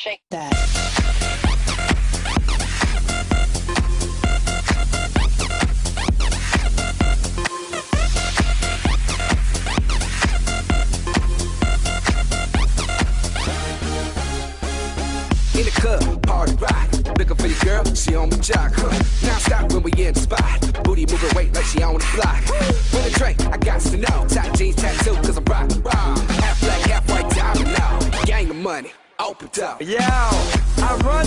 shake that. In the club, party rock. Looking for your girl, she on my jock. Now stop when we in the spot. Booty moving weight like she on the block. With a drink, I got to know. Tight jeans, tattoo, cause I'm rock. Half black, half white, diamond now. Gang of money, open up. Yo, I run